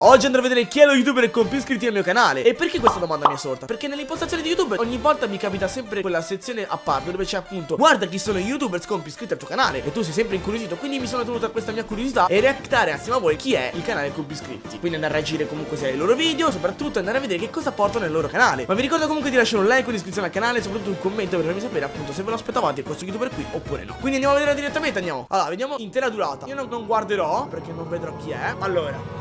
Oggi andrò a vedere chi è lo youtuber con più iscritti al mio canale. E perché questa domanda mi è sorta? Perché nelle impostazioni di YouTube ogni volta mi capita sempre quella sezione a parte dove c'è appunto guarda chi sono i youtubers con più iscritti al tuo canale. E tu sei sempre incuriosito, quindi mi sono tenuto a questa mia curiosità e reactare assieme a voi chi è il canale con più iscritti. Quindi andare a reagire comunque sia ai loro video, soprattutto andare a vedere che cosa portano nel loro canale. Ma vi ricordo comunque di lasciare un like, un'iscrizione al canale e soprattutto un commento per farmi sapere appunto se ve lo aspettavate questo youtuber qui oppure no. Quindi andiamo a vedere direttamente, andiamo. Allora, vediamo intera durata. Io non guarderò perché non vedrò chi è. Allora,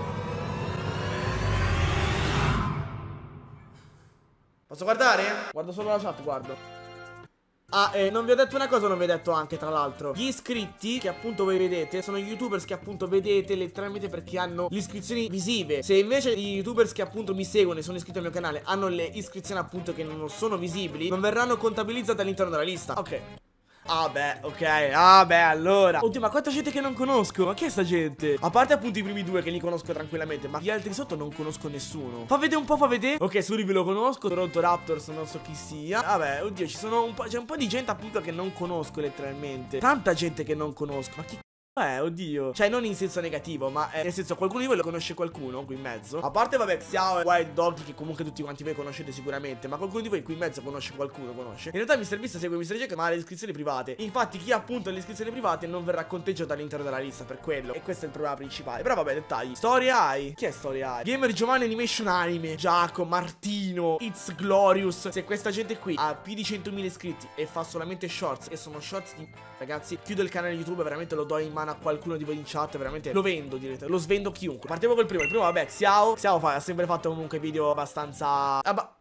posso guardare? Guardo solo la chat, guardo. Ah, non vi ho detto una cosa, non vi ho detto anche tra l'altro. Gli iscritti che appunto voi vedete sono gli youtubers che appunto vedete letteralmente perché hanno le iscrizioni visive. Se invece gli youtubers che appunto mi seguono e sono iscritti al mio canale hanno le iscrizioni appunto che non sono visibili, non verranno contabilizzate all'interno della lista. Ok. Ah beh, ok, ah beh, allora. Oddio, ma quanta gente che non conosco. Ma chi è sta gente? A parte appunto i primi due che li conosco tranquillamente, ma gli altri sotto non conosco nessuno. Fa vedere un po', fa vedere. Ok, Suri ve lo conosco, Toronto Raptors non so chi sia. Vabbè, oddio, ci sono un po', c'è un po' di gente appunto che non conosco letteralmente. Tanta gente che non conosco. Ma chi oddio. Cioè non in senso negativo, ma nel senso qualcuno di voi lo conosce qualcuno qui in mezzo. A parte vabbè Xiao e Wild Dog che comunque tutti quanti voi conoscete sicuramente, ma qualcuno di voi qui in mezzo conosce qualcuno, conosce. In realtà MrBeast segue MrJack ma ha le iscrizioni private. Infatti chi ha appunto le iscrizioni private non verrà conteggiato all'interno della lista per quello. E questo è il problema principale. Però vabbè, dettagli. Storia Eye. Chi è Storia Eye? Gamer Giovanni Animation Anime, Giacomo, Martino, It's Glorious. Se questa gente qui ha più di 100.000 iscritti e fa solamente shorts e sono shorts di ragazzi, chiudo il canale YouTube, veramente lo do in mano a qualcuno di voi in chat, veramente lo vendo, direte, lo svendo chiunque. Partiamo col primo, il primo vabbè, Xiao ha sempre fatto comunque video abbastanza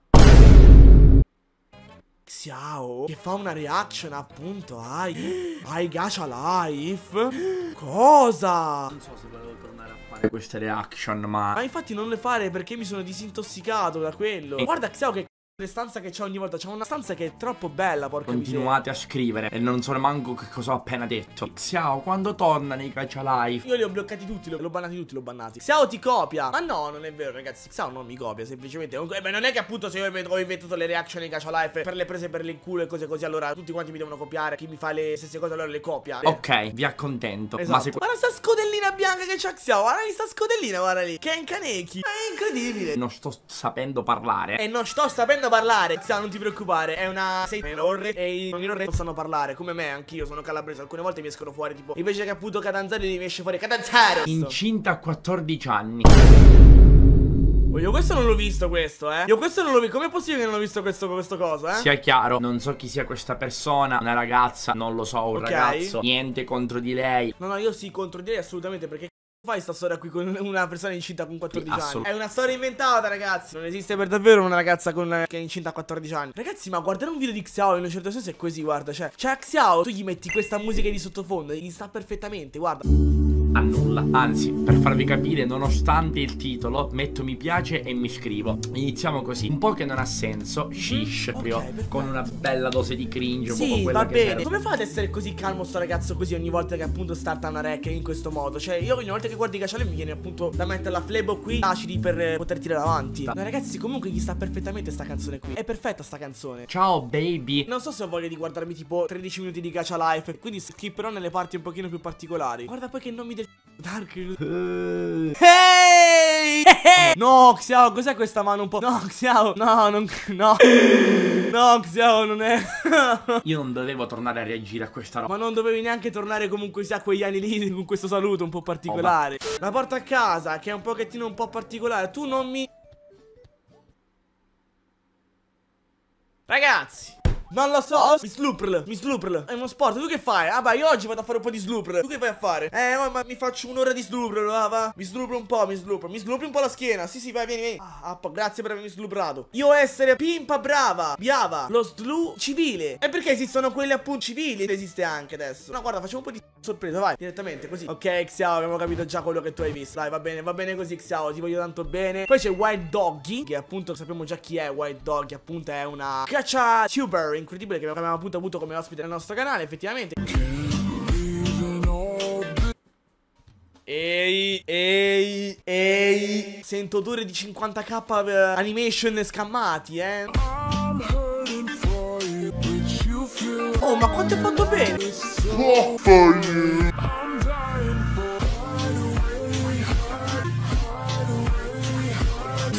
Xiao che fa una reaction appunto ai Gacha Life. Cosa? Non so se volevo tornare a fare queste reaction, ma infatti non le fare perché mi sono disintossicato da quello. Guarda Xiao che le stanze che c'è ogni volta. C'è una stanza che è troppo bella, porca miseria. Continuate a scrivere e non so manco che cosa ho appena detto. Xiao, quando torna nei Gacha Life? Io li ho bloccati tutti, l'ho bannati tutti, l'ho bannati. Xiao ti copia. Ma no, non è vero ragazzi, Xiao non mi copia, semplicemente beh, non è che appunto se io ho inventato le reaction nei Gacha Life per le prese per il culo e cose così, allora tutti quanti mi devono copiare. Chi mi fa le stesse cose allora le copia. Ok, vi accontento. Esatto. Ma se guarda sta scodellina bianca che c'ha Xiao. Guarda lì sta scodellina, guarda lì. Che è in Kaneki. È incredibile. non sto sapendo parlare. E non sto sapendo parlare. Xiao, non ti preoccupare, è una sei Orre e i non sanno parlare, come me, anch'io sono calabrese, alcune volte mi escono fuori tipo invece che appunto Catanzaro mi esce fuori Catanzaro. Incinta a 14 anni. Oh, io questo non l'ho visto questo, Io questo non l'ho visto. Com'è possibile che non ho visto questo cosa, Sia chiaro, non so chi sia questa persona, una ragazza, non lo so, un ragazzo. Niente contro di lei. No, io sì, contro di lei assolutamente, perché fai sta storia qui con una persona incinta con 14 anni? È una storia inventata, ragazzi. Non esiste per davvero una ragazza che è incinta a 14 anni. Ragazzi, ma guardare un video di Xiao in un certo senso è così, guarda. Cioè a Xiao tu gli metti questa musica di sottofondo e gli sta perfettamente, guarda. A nulla. Anzi, per farvi capire, nonostante il titolo, metto mi piace e mi iscrivo. Iniziamo così. Un po' che non ha senso. Shish. Okay, con una bella dose di cringe. Sì, un po' quella va che bene. serve. Come fate ad essere così calmo sto ragazzo così ogni volta che appunto starta una rec in questo modo? Cioè io ogni volta che guardi Gacha Life mi viene appunto da mettere la flebo qui acidi per poter tirare avanti. No ragazzi, comunque gli sta perfettamente sta canzone qui. È perfetta sta canzone. Ciao baby. Non so se ho voglia di guardarmi tipo 13 minuti di Gacha Life, quindi skipperò nelle parti un pochino più particolari. Guarda poi che nomi del Dark. Hey! No, Xiao, cos'è questa mano un po'? No, Xiao, no. No, Xiao, non è. Io non dovevo tornare a reagire a questa roba. Ma non dovevi neanche tornare comunque sia a quegli anni lì con questo saluto un po' particolare. La porta a casa, che è un pochettino un po' particolare. Tu non mi... Ragazzi, non lo so. Mi slurp. È uno sport. Tu che fai? Ah beh, io oggi vado a fare un po' di slurp. Tu che vai a fare? Ma mi faccio un'ora di slurp, va? Mi slurp un po', mi slurp un po' la schiena. Sì, vai, vieni. Grazie per avermi slurprato. Io essere pimpa brava, biava. Lo slu civile. E perché esistono quelli appunto civili? Esiste anche adesso. No, guarda, facciamo un po' di sorpresa, vai. Direttamente, così. Ok, Xiao, abbiamo capito già quello che tu hai visto. Dai, va bene così, Xiao. Ti voglio tanto bene. Poi c'è Wild Doggy, che appunto sappiamo già chi è Wild Doggy. Appunto è una Gacha tuber incredibile che abbiamo appunto avuto come ospite nel nostro canale, effettivamente. Ehi. Sento odore di 50k animation scammati, Oh, ma quanto è fatto bene.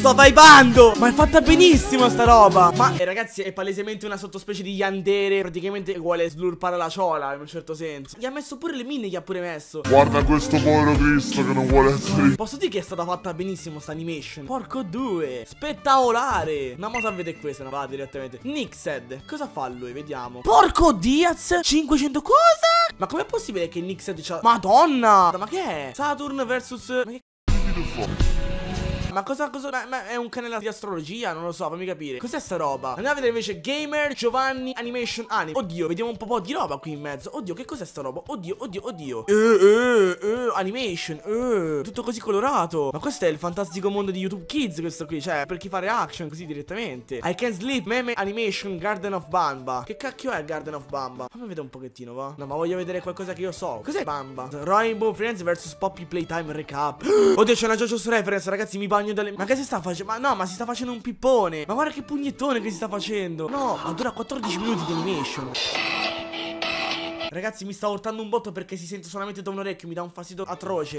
sto vibando. Ma è fatta benissimo sta roba. Ma ragazzi, è palesemente una sottospecie di yandere. Praticamente vuole slurpare la ciola in un certo senso. Gli ha messo pure le mine, gli ha pure messo. Guarda questo povero Cristo che non vuole essere. Posso dire che è stata fatta benissimo sta animation. Porco due, spettacolare. Andiamo a vedere questa, non va direttamente. Nixed, cosa fa lui? Vediamo. Porco Diaz, 500 cosa? Ma com'è possibile che Nixed c'ha... Madonna, ma che è? Saturn versus... Ma che Ma cosa ma è un canale di astrologia? Non lo so, fammi capire. Cos'è sta roba? Andiamo a vedere invece Gamer Giovanni Animation Anime. Oddio, vediamo un po' di roba qui in mezzo. Oddio, che cos'è sta roba? Oddio. Animation. Tutto così colorato. Ma questo è il fantastico mondo di YouTube Kids, questo qui. Cioè, per chi fa reaction così direttamente. I Can Sleep, Meme Animation Garden of Bamba. Che cacchio è Garden of Bamba? Fammi vedere un pochettino, va. No, ma voglio vedere qualcosa che io so. Cos'è Bamba? Rainbow Friends vs Poppy Playtime Recap. Oddio, c'è una JoJo's Reference, ragazzi, mi bagno dalle... Ma che si sta facendo? Ma no, ma si sta facendo un pippone. Ma guarda che pugnettone che si sta facendo. No, ma dura 14 minuti di animation. Ragazzi, mi sta urtando un botto perché si sente solamente da un orecchio. Mi dà un fastidio atroce.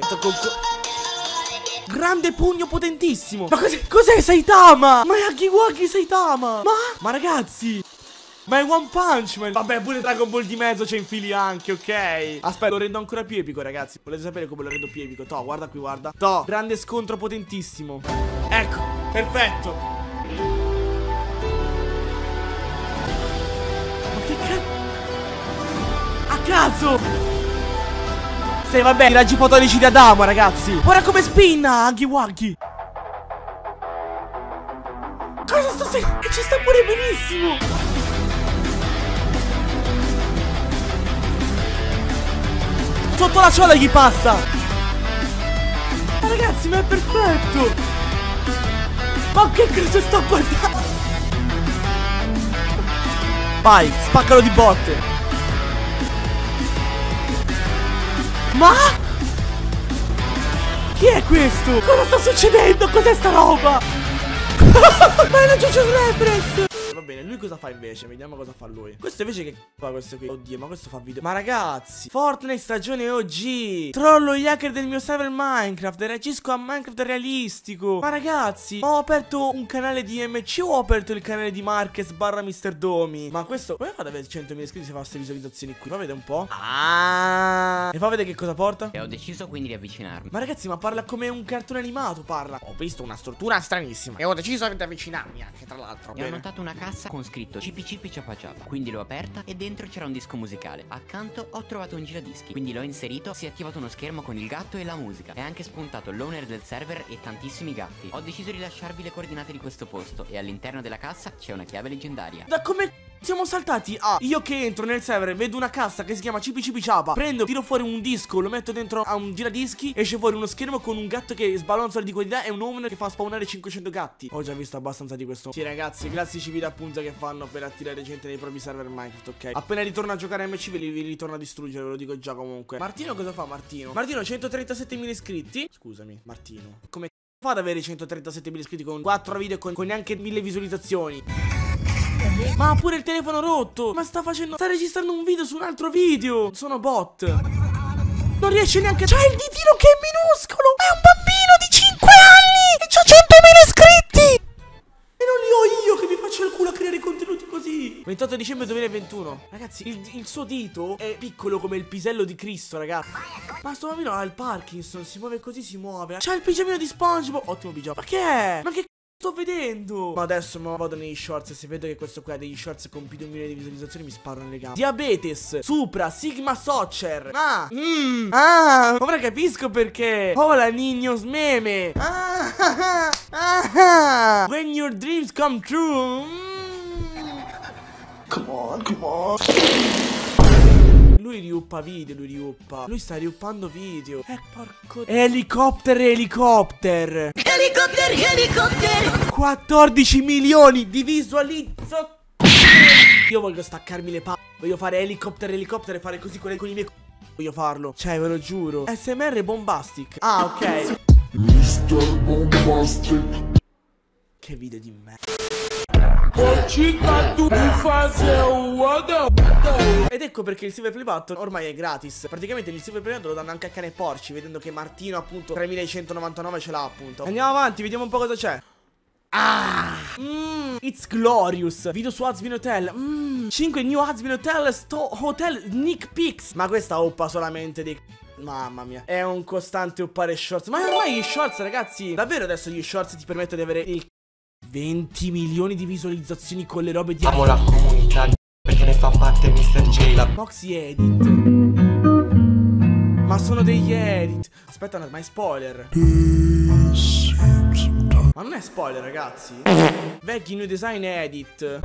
Grande pugno potentissimo. Ma cos'è Saitama? Ma è Hakiwagi Saitama. Ma ragazzi, ma è One Punch Man. Vabbè, pure Dragon Ball di mezzo c'è infili anche, ok. Aspetta, lo rendo ancora più epico, ragazzi. Volete sapere come lo rendo più epico? Toh, guarda qui, guarda. Toh, grande scontro potentissimo. Ecco, perfetto. Ma che cazzo? A caso. Sì, vabbè, i raggi fotonici di Adamo, ragazzi. Guarda come spinna, Hakiwagi. Cosa sto seguendo? E ci sta pure benissimo. Sotto la ciola gli passa. Ma ragazzi, ma è perfetto. Ma che cosa sto guardando? Vai, spaccalo di botte. Ma chi è questo? Cosa sta succedendo? Cos'è sta roba? Ma è una JoJo's Reference. Va bene, lui cosa fa invece? Vediamo cosa fa lui. Questo invece che fa questo qui? Oddio, ma questo fa video. Ma ragazzi, Fortnite stagione OG. Trollo gli hacker del mio server Minecraft e reagisco a Minecraft realistico. Ma ragazzi, ho aperto un canale di MC o ho aperto il canale di Marquez barra Mr. Domi? Ma questo, come fa ad avere 100.000 iscritti se fa queste visualizzazioni qui? Fa vedere un po'. Ah, e fa vedere che cosa porta? E ho deciso quindi di avvicinarmi. Ma ragazzi, ma parla come un cartone animato, parla. Ho visto una struttura stranissima e ho deciso di avvicinarmi anche, tra l'altro. E ho notato una cassa con scritto Cipi Cipi Ciapa Ciapa. Quindi l'ho aperta e dentro c'era un disco musicale. Accanto ho trovato un giradischi, quindi l'ho inserito. Si è attivato uno schermo con il gatto e la musica. È anche spuntato l'owner del server e tantissimi gatti. Ho deciso di lasciarvi le coordinate di questo posto e all'interno della cassa c'è una chiave leggendaria. Da come siamo saltati a io che entro nel server, vedo una cassa che si chiama Cipi Cipi Ciapa, prendo, tiro fuori un disco, lo metto dentro a un giradischi, esce fuori uno schermo con un gatto che sbalonzola di qualità e un owner che fa spawnare 500 gatti. Ho già visto abbastanza di questo. Sì ragazzi, classici video appunto che fanno per attirare gente nei propri server Minecraft, ok? Appena ritorno a giocare MC vi ritorno a distruggere, ve lo dico già comunque. Martino cosa fa Martino? Martino 137.000 iscritti. Scusami Martino, come fa ad avere 137.000 iscritti con 4 video con neanche 1000 visualizzazioni? Ma ha pure il telefono rotto. Ma sta registrando un video su un altro video. Sono bot. Non riesce neanche. C'ha il ditino che è minuscolo. È un bambino di 5 anni e c'ha 100.000 iscritti. E non li ho io che mi faccio il culo a creare contenuti così. 28 dicembre 2021. Ragazzi, il suo dito è piccolo come il pisello di Cristo, ragazzi. Ma sto bambino ha il Parkinson. Si muove così, si muove. C'ha il pigiamino di SpongeBob. Ottimo pigiama. Ma che è? Ma che sto vedendo? Ma adesso vado negli shorts. Se vedo che questo qua ha degli shorts con più di 1 milione di visualizzazioni mi sparo nelle gambe. Diabetes, Supra, Sigma Soccer. Ma ora capisco perché. Hola niños meme. When your dreams come true. Come on. Lui riuppa video, lui sta riuppando video. Porco. Helicopter. 14 milioni di visualizzazioni. Io voglio staccarmi le palle. Voglio fare helicopter e fare così con i miei. Voglio farlo. Cioè, ve lo giuro. SMR Bombastic. Ah, ok. Mr. Bombastic. Che video di me. Ed ecco perché il Silver Play Button ormai è gratis. Praticamente il Silver Play Button lo danno anche a cane e porci, vedendo che Martino appunto 3199 ce l'ha appunto. Andiamo avanti, vediamo un po' cosa c'è. It's glorious. Video su Hazbin Hotel. 5 new Hazbin Hotel Hotel Sneak Peeks. Ma questa oppa solamente dei... Mamma mia, è un costante uppare shorts. Ma ormai gli shorts, ragazzi, davvero adesso gli shorts ti permettono di avere il 20 milioni di visualizzazioni con le robe di... Amo la comunità perché ne fa parte Mr. J. La Moxy Edit. Ma sono degli edit. Aspetta, ma è spoiler. Ma non è spoiler, ragazzi. Vecchi new design edit.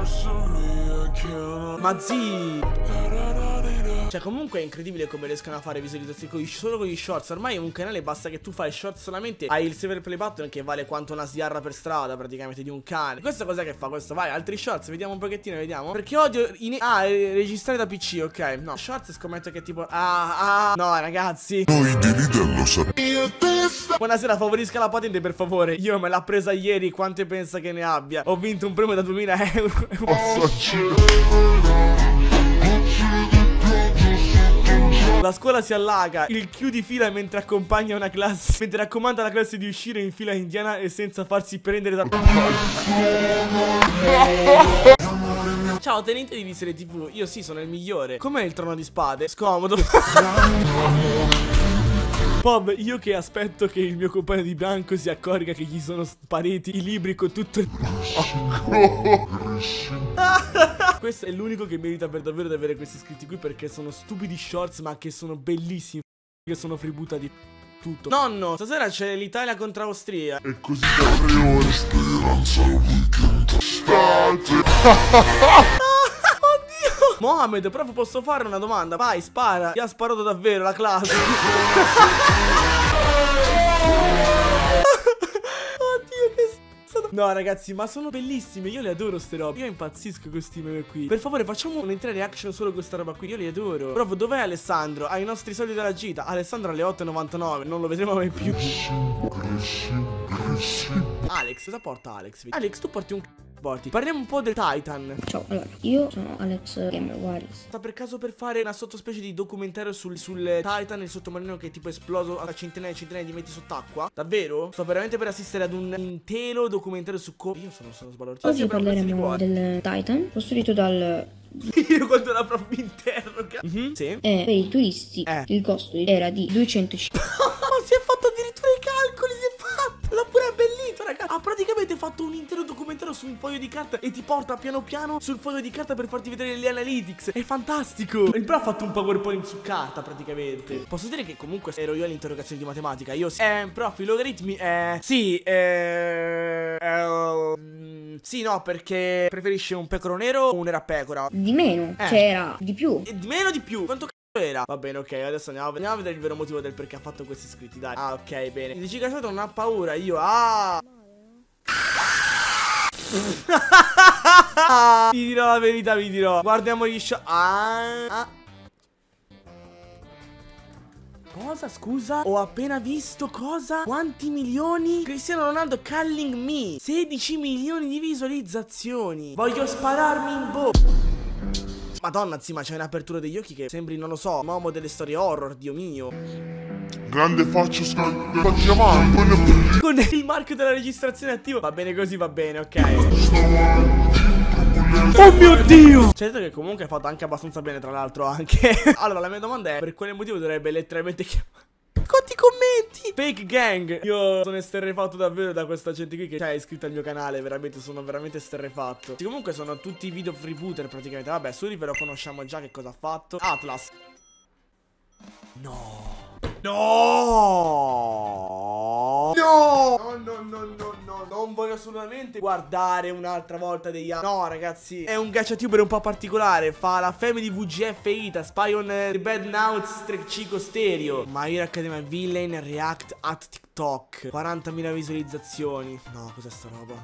Ma zi. Cioè comunque è incredibile come riescono a fare visualizzazioni solo con gli shorts. Ormai un canale basta che tu fai shorts solamente. Hai il server play button che vale quanto una sgarra per strada praticamente di un cane. Questo cos'è che fa? Questo vai, altri shorts, vediamo un pochettino, vediamo. Perché odio registrare da PC, ok. No, shorts scommetto che tipo no ragazzi. Noi di Lidl lo sappiamo. Buonasera, favorisca la patente per favore. Io me l'ha presa ieri, quante pensa che ne abbia? Ho vinto un premio da 2000 euro. La scuola si allaga. Il chiudi fila mentre accompagna una classe. Mentre raccomanda alla classe di uscire in fila indiana e senza farsi prendere da... Ciao tenente di Visere TV. Io sì sono il migliore. Com'è il trono di spade? Scomodo. Bob, io che aspetto che il mio compagno di bianco si accorga che gli sono spariti i libri con tutto il... Questo è l'unico che merita per davvero di avere questi iscritti qui, perché sono stupidi shorts ma che sono bellissimi. Che sono freebuta di tutto. Nonno, stasera c'è l'Italia contro Austria. E così da 3 ore speranza weekend state. Mohamed, prof, posso fare una domanda? Vai, spara. Ti ha sparato davvero la classe. Oddio, che s***o. No, ragazzi, ma sono bellissime. Io le adoro ste robe. Io impazzisco con questi meme qui. Per favore, facciamo un'intera reaction solo con questa roba qui. Io li adoro. Prof, dov'è Alessandro? Ha i nostri soldi della gita. Alessandro alle 8:99. Non lo vedremo mai più. Alex, cosa porta Alex? Alex, tu porti un porti. Parliamo un po' del Titan. Ciao, allora, io sono Alex Gamer Waris. Sta per caso per fare una sottospecie di documentario sul Titan, il sottomarino che è tipo esploso a centinaia e centinaia di metri sott'acqua. Davvero? Sto veramente per assistere ad un intero documentario su come... Io sono sbalordito. Oggi parleremo del Titan, costruito dal... Io quando la prof mi interroga. Sì. E per i turisti il costo era di 250. Ma si è fatto addirittura i calcoli, si è fatto. L'ha pure abbellito, raga. Ha praticamente fatto un intero documentario su un foglio di carta e ti porta piano piano sul foglio di carta per farti vedere le analytics. È fantastico. Il prof ha fatto un PowerPoint su carta praticamente. Posso dire che comunque ero io alle interrogazioni di matematica. Io sì. Prof, i logaritmi sì, sì, no, perché preferisce un pecoro nero o un era pecora? Di meno, cioè era di più. Di meno o di più? Quanto c***o era? Va bene, ok, adesso andiamo a vedere il vero motivo del perché ha fatto questi iscritti, dai. Ah, ok, bene. Dici che non ha paura, io, vi dirò la verità, vi dirò. Guardiamo gli shot. Cosa, scusa? Ho appena visto cosa? Quanti milioni? Cristiano Ronaldo calling me. 16 milioni di visualizzazioni. Voglio spararmi in bocca. Madonna, sì, ma c'è un'apertura degli occhi che sembri, non lo so, Momo delle storie horror, Dio mio. Grande faccio sta chiamando. Con il marchio della registrazione attivo. Va bene così, va bene, ok. Oh mio Dio! Certo che comunque ha fatto anche abbastanza bene, tra l'altro, anche. Allora, la mia domanda è: per quale motivo dovrebbe letteralmente chiamare? Conti commenti! Fake gang! Io sono esterrefatto davvero da questa gente qui che è iscritta al mio canale. Veramente, sono veramente esterrefatto. Comunque sono tutti video freebooter praticamente. Vabbè, Suriver lo conosciamo già che cosa ha fatto. Atlas. No. No! No! No, non voglio assolutamente guardare un'altra volta degli altri. No, ragazzi, è un gacciatuber un po' particolare. Fa la family VGF Ita, Spy on the Bad Now, Chico Stereo, My Hero Academia Villain, React at TikTok, 40.000 visualizzazioni. No, cos'è sta roba?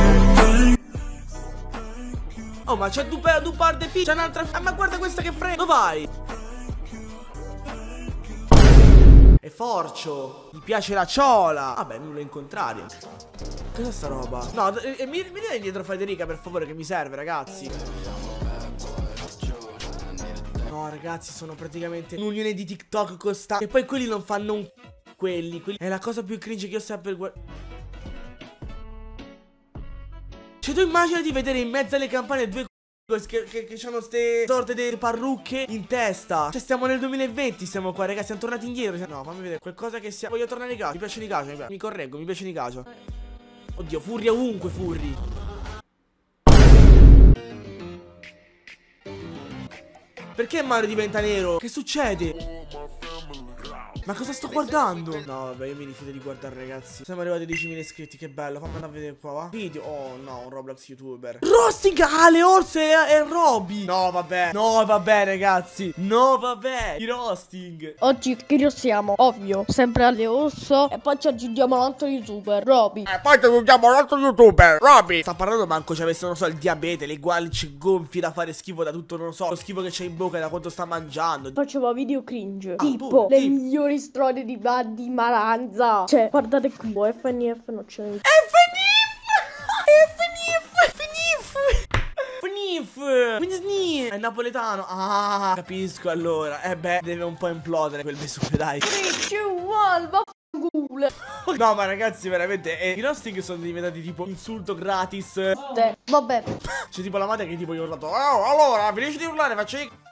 Oh, ma c'è Dupar de c'è un'altra. Ma guarda questa che frega. Dove vai? È forcio. Gli piace la ciola. Vabbè, nulla in contrario. Cos'è sta roba? No, mi dai dietro Federica per favore, che mi serve, ragazzi. No, ragazzi, sono praticamente un'unione di TikTok costante. E poi quelli non fanno un... Quelli è la cosa più cringe che io sappia per guardare. Cioè tu immagina di vedere in mezzo alle campane due che hanno ste sorte di parrucche in testa. Cioè stiamo nel 2020, siamo qua ragazzi, siamo tornati indietro. No, fammi vedere qualcosa che sia. Voglio tornare Nicacio, mi piace Nicacio, mi correggo, mi piace Nicacio. Oddio, Furry ovunque, Furry. Perché Mario diventa nero? Che succede? Ma cosa sto guardando? No vabbè, io mi rifiuto di guardare ragazzi. Siamo arrivati a 10.000 iscritti, che bello. Fammi andare a vedere qua, va. Video. Oh no, un Roblox youtuber. Roasting. Ah, le orse e Roby. No vabbè. No vabbè ragazzi. No vabbè. I roasting. Oggi che rostiamo? Ovvio, sempre alle orso. E poi ci aggiungiamo l'altro youtuber, Roby. E poi ci aggiungiamo l'altro youtuber, Roby. Sta parlando manco ci avesse, non so, il diabete, le guance gonfie da fare schifo da tutto, non so, lo schifo che c'è in bocca da quanto sta mangiando. Faceva video cringe, tipo pure, le sì. migliori storie di Maranza. Cioè, guardate qui, FNF non ce n'è. FNF. È napoletano. Ah, capisco allora. Beh, deve un po' implodere quel Vesuvio, dai. 3, 2, 1, vaffanculo. No, ma ragazzi, veramente i roasting sono diventati tipo insulto gratis. Vabbè. C'è tipo la madre che tipo gli ha urlato: oh, allora, finisci di urlare, faccio i